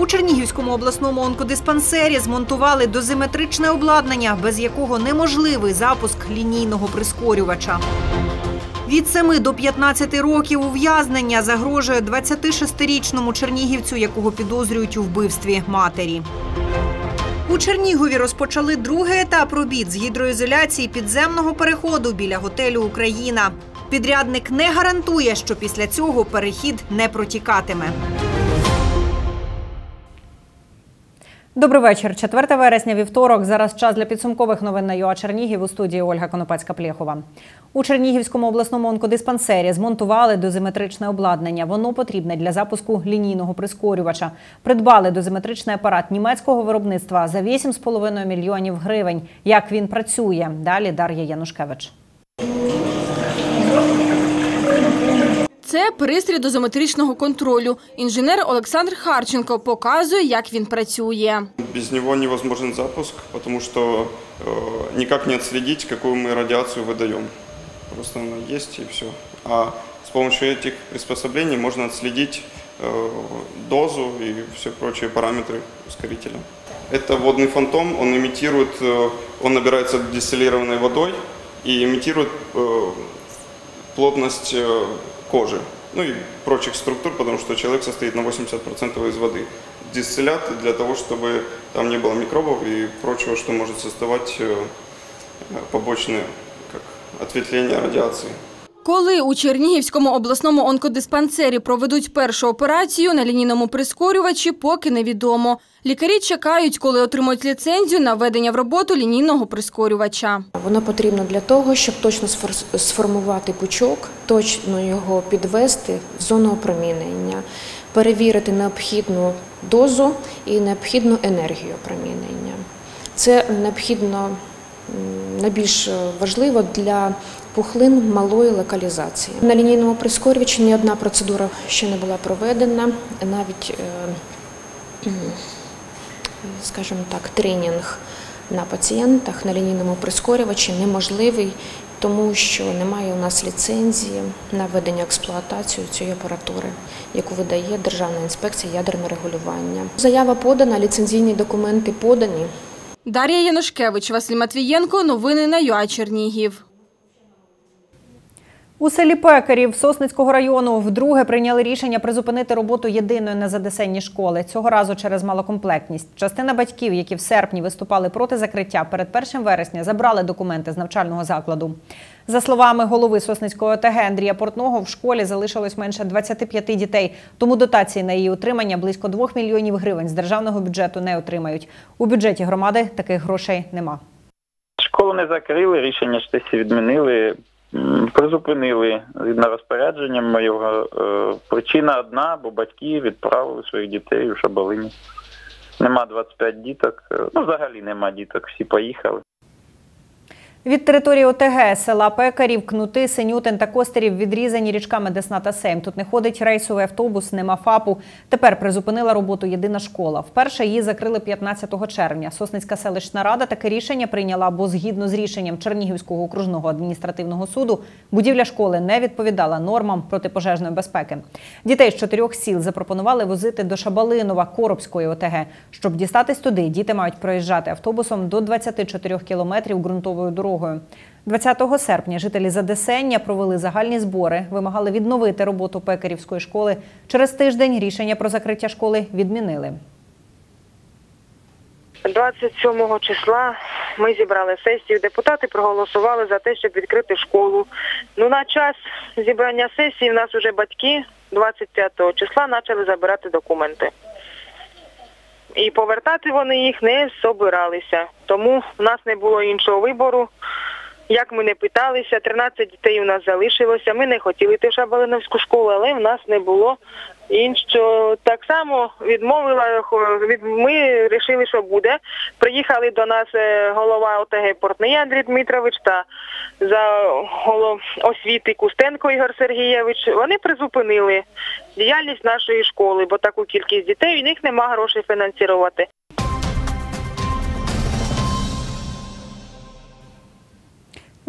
У Чернігівському обласному онкодиспансері змонтували дозиметричне обладнання, без якого неможливий запуск лінійного прискорювача. Від 7 до 15 років ув'язнення загрожує 26-річному чернігівцю, якого підозрюють у вбивстві матері. У Чернігові розпочали другий етап робіт з гідроізоляції підземного переходу біля готелю «Україна». Підрядник не гарантує, що після цього перехід не протікатиме. Добрий вечір. 4 вересня, вівторок. Зараз час для підсумкових новин на ЮА Чернігів. У студії Ольга Конопецька-Плєхова. У Чернігівському обласному онкодиспансері змонтували дозиметричне обладнання. Воно потрібне для запуску лінійного прискорювача. Придбали дозиметричний апарат німецького виробництва за 8,5 мільйонів гривень. Як він працює? Далі Дар'я Янушкевич. Це пристрій дозиметричного контролю. Інженер Олександр Харченко показує, як він працює. Без него невозможен запуск, потому что никак не отследить, какую мы радиацию выдаем. Просто она есть и все. А с помощью этих приспособлений можно отследить дозу и все прочие параметры ускорителя. Это водный фантом, он имитирует, он набирается дистиллированной водой и имитирует плотность кожи, ну и прочих структур, потому что человек состоит на 80% из воды. Дистиллят для того, чтобы там не было микробов и прочего, что может создавать побочные ответвления радиации. Коли у Чернігівському обласному онкодиспансері проведуть першу операцію на лінійному прискорювачі, поки невідомо. Лікарі чекають, коли отримають ліцензію на введення в роботу лінійного прискорювача. Воно потрібно для того, щоб точно сформувати пучок, точно його підвести в зону опромінення, перевірити необхідну дозу і необхідну енергію опромінення. Це необхідно найбільш важливо для пухлин малої локалізації. На лінійному прискорювачі ні одна процедура ще не була проведена, навіть, скажімо так, тренінг на пацієнтах на лінійному прискорювачі неможливий, тому що немає у нас ліцензії на введення експлуатацію цієї апаратури, яку видає Державна інспекція ядерного регулювання. Заява подана, ліцензійні документи подані. Дар'я Янушкевич, Василь Матвієнко. Новини на ЮА Чернігів. У селі Пекарів Сосницького району вдруге прийняли рішення призупинити роботу єдиної незадесенні школи. Цього разу через малокомплектність. Частина батьків, які в серпні виступали проти закриття, перед 1 вересня забрали документи з навчального закладу. За словами голови Сосницької ОТГ Андрія Портного, в школі залишилось менше 25 дітей, тому дотації на її утримання близько 2 мільйонів гривень з державного бюджету не отримають. У бюджеті громади таких грошей нема. Школу не закрили, рішення сесії відмінили. Призупинили згідно розпорядження моєго. Причина одна, бо батьки відправили своїх дітей у Шабалині. Нема 25 діток, взагалі нема діток, всі поїхали. Від території ОТГ села Пекарів, Кнути, Синютин та Костерів відрізані річками Десна та Сейм. Тут не ходить рейсовий автобус, нема ФАПу. Тепер призупинила роботу єдина школа. Вперше її закрили 15 червня. Сосницька селищна рада таке рішення прийняла, бо згідно з рішенням Чернігівського окружного адміністративного суду будівля школи не відповідала нормам протипожежної безпеки. Дітей з 4 сіл запропонували возити до Шабалинова Коробської ОТГ. Щоб дістатись туди, діти мають проїжджати автобусом до 24 кілометрів ґрунтовою дорогою. 20 серпня жителі Задесення провели загальні збори, вимагали відновити роботу Пекарівської школи. Через тиждень рішення про закриття школи відмінили. 27 числа ми зібрали сесію, депутати проголосували за те, щоб відкрити школу. На час зібрання сесії в нас вже батьки 25 числа почали забирати документи. І повертати вони їх не собиралися. Тому в нас не було іншого вибору. Як ми не питалися, 13 дітей у нас залишилося. Ми не хотіли йти в Шабалиновську школу, але в нас не було іншого. Так само відмовила, ми вирішили, що буде. Приїхали до нас голова ОТГ Портний Андрій Дмитрович та за освіти Кустенко Ігор Сергійович. Вони призупинили діяльність нашої школи, бо таку кількість дітей, у них немає грошей фінансувати.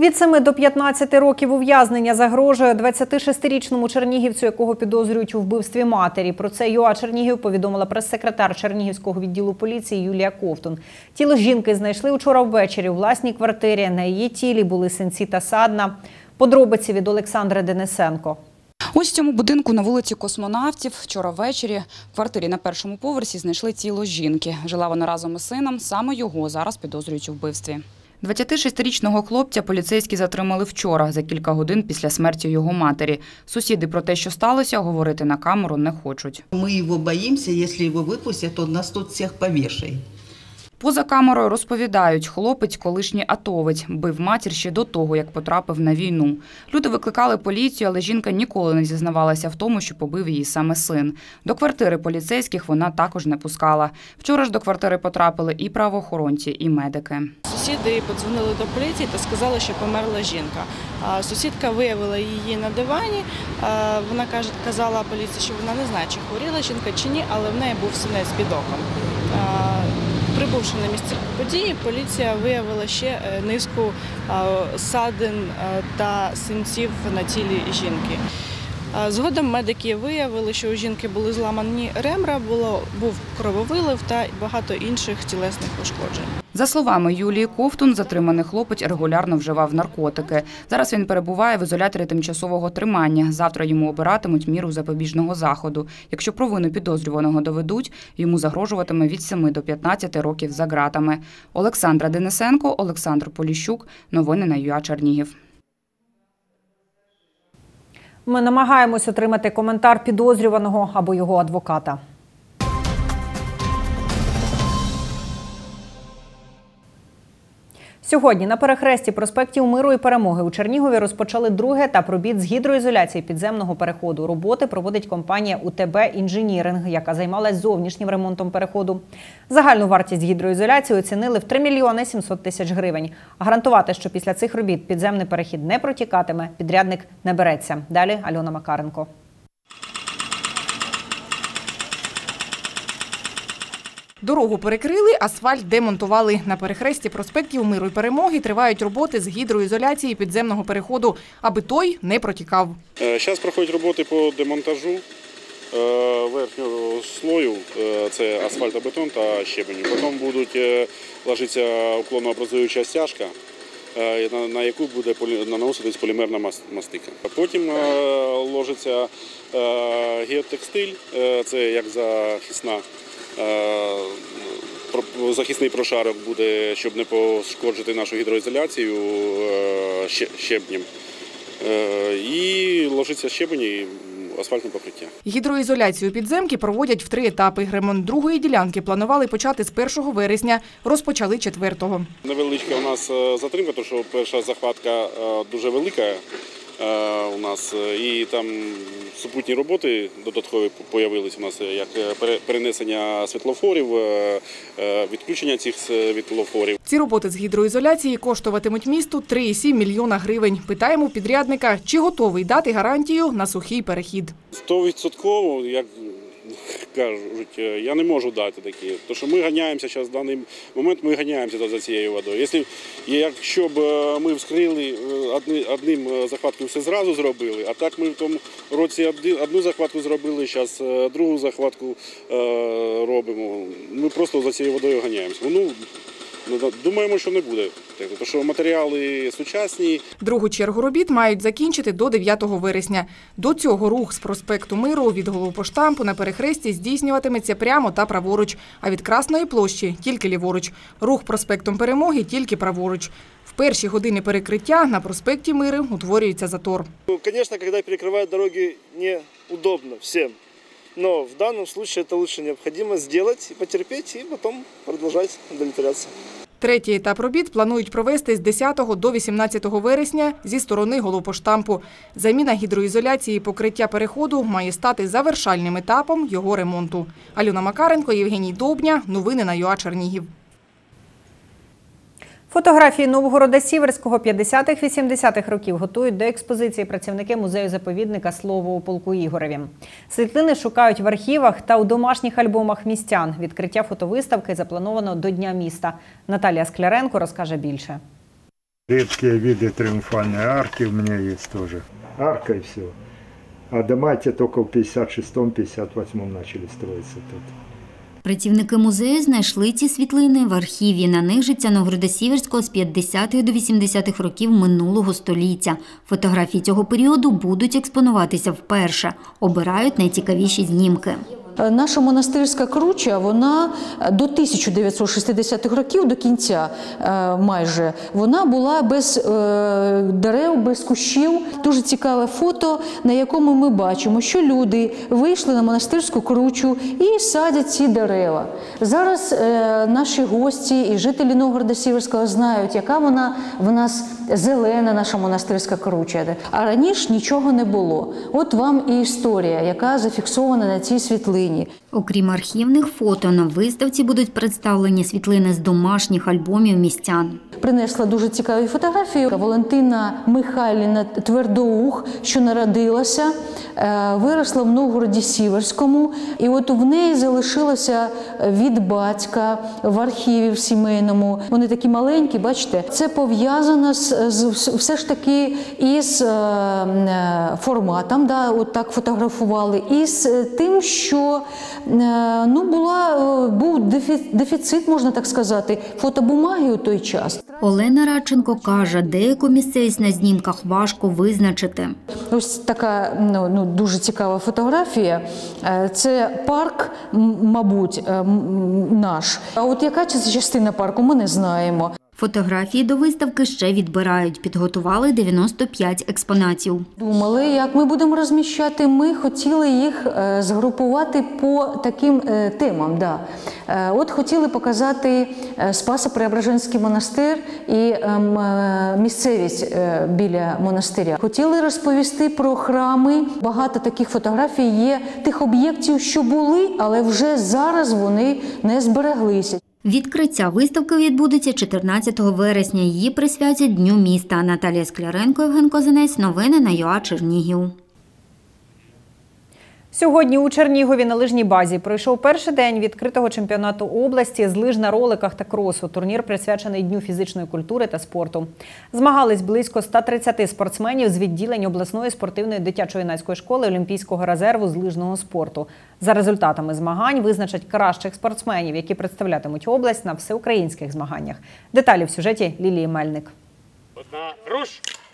Від 7 до 15 років ув'язнення загрожує 26-річному чернігівцю, якого підозрюють у вбивстві матері. Про це ЮА Чернігів повідомила прес-секретар Чернігівського відділу поліції Юлія Ковтун. Тіло жінки знайшли вчора ввечері у власній квартирі. На її тілі були синці та садна. Подробиці від Олександри Денисенко. Ось в цьому будинку на вулиці Космонавтів вчора ввечері в квартирі на першому поверсі знайшли тіло жінки. Жила вона разом із сином, саме його зараз підозрюють у вбивстві. 26-річного хлопця поліцейські затримали вчора, за кілька годин після смерті його матері. Сусіди про те, що сталося, говорити на камеру не хочуть. Ми його боїмося, якщо його випустять, то нас тут всіх повішають. Поза камерою розповідають, хлопець – колишній атовець, бив матір ще до того, як потрапив на війну. Люди викликали поліцію, але жінка ніколи не зізнавалася в тому, що побив її саме син. До квартири поліцейських вона також не пускала. Вчора ж до квартири потрапили і правоохоронці, і медики. Сусіди подзвонили до поліції та сказали, що померла жінка. Сусідка виявила її на дивані. Вона казала поліції, що вона не знає, чи хворіла жінка, чи ні, але в неї був синець під оком. Прибувши на місце події, поліція виявила ще низку ссадин та синців на тілі жінки. Згодом медики виявили, що у жінки були зламані ребра, був крововилив та багато інших тілесних ушкоджень. За словами Юлії Ковтун, затриманий хлопець регулярно вживав наркотики. Зараз він перебуває в ізоляторі тимчасового тримання. Завтра йому обиратимуть міру запобіжного заходу. Якщо провину підозрюваного доведуть, йому загрожуватиме від 7 до 15 років за ґратами. Олександра Денисенко, Олександр Поліщук. Новини на ЮА Чернігів. Ми намагаємось отримати коментар підозрюваного або його адвоката. Сьогодні на перехресті проспектів Миру і Перемоги у Чернігові розпочали другий етап робіт з гідроізоляції підземного переходу. Роботи проводить компанія УТБ «Інженіринг», яка займалась зовнішнім ремонтом переходу. Загальну вартість гідроізоляції оцінили в 3 мільйони 700 тисяч гривень. Гарантувати, що після цих робіт підземний перехід не протікатиме, підрядник не береться. Далі Альона Макаренко. Дорогу перекрили, асфальт демонтували. На перехресті проспектів Миру і Перемоги тривають роботи з гідроізоляції підземного переходу, аби той не протікав. Зараз проходять роботи по демонтажу верхнього слою, це асфальтобетон та щебень. Потім будуть ложитися уклонно-образуюча стяжка, на яку буде наноситись полімерна мастика. Потім ложиться геотекстиль, це як захисний прошарок буде, щоб не пошкоджити нашу гідроізоляцію щебнем. І ложиться щебень і асфальтне покриття. Гідроізоляцію підземки проводять в 3 етапи. Ремонт другої ділянки планували почати з 1 вересня, розпочали 4-го. Невеличка у нас затримка, тому що перша захватка дуже велика у нас, і там супутні роботи додаткові з'явилися у нас, як перенесення світлофорів, відключення цих світлофорів. Ці роботи з гідроізоляції коштуватимуть місту 3,7 мільйона гривень. Питаємо підрядника, чи готовий дати гарантію на сухий перехід. 100%, як кажуть, я не можу дати такі. Тому що ми ганяємося зараз, в даний момент ми ганяємося за цією водою. Якщо б ми вскрили одним захватком, все зразу зробили, а так ми в тому році одну захватку зробили, зараз другу захватку робимо. Ми просто за цією водою ганяємося. Думаємо, що не буде, тому що матеріали сучасні. Другу чергу робіт мають закінчити до 9 вересня. До цього рух з проспекту Миру від головпоштампу на перехресті здійснюватиметься прямо та праворуч, а від Красної площі – тільки ліворуч. Рух проспектом Перемоги – тільки праворуч. В перші години перекриття на проспекті Миру утворюється затор. Звісно, коли перекривають дороги, неудобно всім. Но в данном случае это лучше необходимо сделать, потерпеть и потом продолжать удовлетворяться. Третій етап робіт планують провести з 10 до 18 вересня зі сторони головпоштампу. Заміна гідроізоляції і покриття переходу має стати завершальним етапом його ремонту. Альона Макаренко, Євгеній Довбня. Новини на ЮА Чернігів. Фотографії Новгорода-Сіверського 50-х-80-х років готують до експозиції працівники музею-заповідника «Слово у полку Ігореві». Світлини шукають в архівах та у домашніх альбомах містян. Відкриття фотовиставки заплановано до Дня міста. Наталія Скляренко розкаже більше. Редкие виды триумфальной арки у меня есть тоже. Арка и все. А дома эти только в 56-58 начали строиться тут. Працівники музею знайшли ці світлини в архіві. На них життя Новгорода-Сіверського з 50-х до 80-х років минулого століття. Фотографії цього періоду будуть експонуватися вперше. Обирають найцікавіші знімки. Наша монастирська круча, вона до 1960-х років, до кінця майже, вона була без дерев, без кущів. Дуже цікаве фото, на якому ми бачимо, що люди вийшли на монастирську кручу і садять ці дерева. Зараз наші гості і жителі Новгорода-Сіверського знають, яка вона в нас зелена, наша монастирська круча. А раніше нічого не було. От вам і історія, яка зафіксована на цій світлині. Окрім архівних фото, на виставці будуть представлені світлини з домашніх альбомів містян. Принесла дуже цікаві фотографії. Валентина Михайлівна Твердоух, що народилася, виросла в Новгороді-Сіверському. І от в неї залишилося від батька в архіві в сімейному. Вони такі маленькі, бачите. Це пов'язано все ж таки із форматом, да, от так фотографували, і з тим, що був дефіцит, можна так сказати, фотобумаги у той час. Олена Радченко каже, деяку місцевість на знімках важко визначити. Ось така дуже цікава фотографія. Це парк, мабуть, наш. А от яка частина парку, ми не знаємо. Фотографії до виставки ще відбирають. Підготували 95 експонатів. Думали, як ми будемо розміщати. Ми хотіли їх згрупувати по таким темам. Да. От хотіли показати Спасо-Преображенський монастир і місцевість біля монастиря. Хотіли розповісти про храми. Багато таких фотографій є тих об'єктів, що були, але вже зараз вони не збереглися. Відкриття виставки відбудеться 14 вересня. Її присвятять Дню міста. Наталія Скляренко, Євген Козинець. Новини на ЮА Чернігів. Сьогодні у Чернігові на лижній базі пройшов перший день відкритого чемпіонату області з лиж на роликах та кросу. Турнір присвячений Дню фізичної культури та спорту. Змагались близько 130 спортсменів з відділень обласної спортивної дитячо-юнацької школи Олімпійського резерву з лижного спорту. За результатами змагань визначать кращих спортсменів, які представлятимуть область на всеукраїнських змаганнях. Деталі в сюжеті Лілії Мельник. Руш!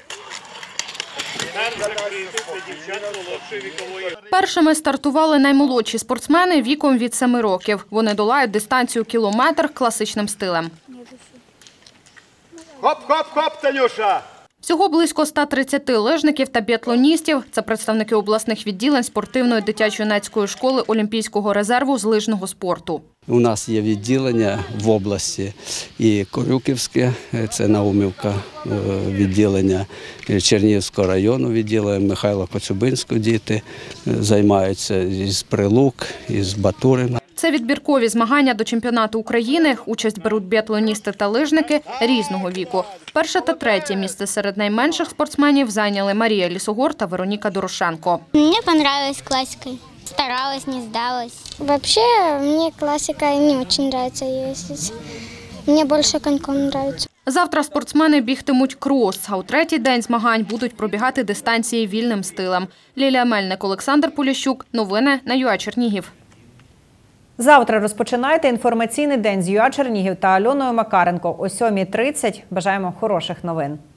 Першими стартували наймолодші спортсмени віком від 7 років. Вони долають дистанцію кілометр класичним стилем. Хоп-хоп-хоп, Танюша! Всього близько 130 лижників та біатлоністів – це представники обласних відділень спортивної дитячо-юнацької школи Олімпійського резерву з лижного спорту. У нас є відділення в області і Корюківське, це Наумівка, відділення Чернігівського району, відділення Михайла Коцюбинського діти займаються із Прилук, із Батурина. Це відбіркові змагання до чемпіонату України. Участь беруть біатлоністи та лижники різного віку. Перше та третє місце серед найменших спортсменів зайняли Марія Лісогор та Вероніка Дорошенко. Мені подобалась класика. Старалась, не сдалась. Вообще, мне классика не очень нравится ездить. Мне больше коньком нравится. Завтра спортсмени бігтимуть крос, а у третій день змагань будуть пробігати дистанції вільним стилем. Лілія Мельник, Олександр Поліщук. Новини на ЮА Чернігів. Завтра розпочинайте інформаційний день з ЮА Чернігів та Альоною Макаренко о 7:30. Бажаємо хороших новин.